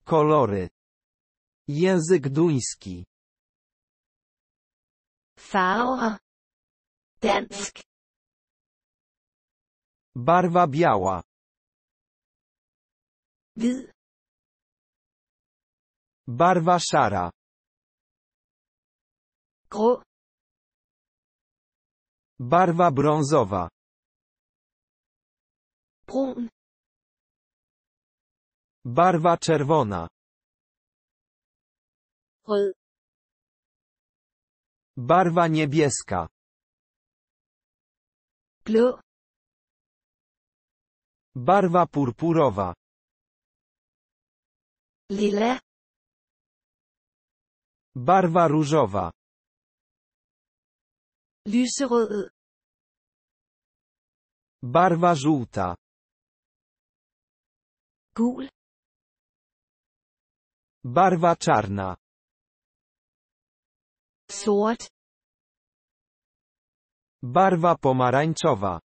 Kolory. Język duński. Farver. Dansk. Barwa biała. Hvid. Barwa szara. Grå. Barwa brązowa. Brun. Barwa czerwona. Rød. Barwa niebieska. Blå. Barwa purpurowa. Lilla. Barwa różowa. Lyserød. Barwa żółta. Gul. Barwa czarna. Sort. Barwa pomarańczowa.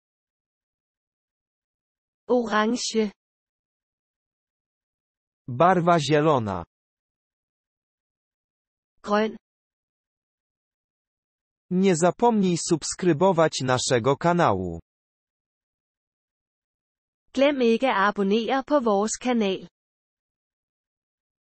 Orange. Barwa zielona. Grøn. Nie zapomnij subskrybować naszego kanału. Glem ikke at abonnere på vores kanal.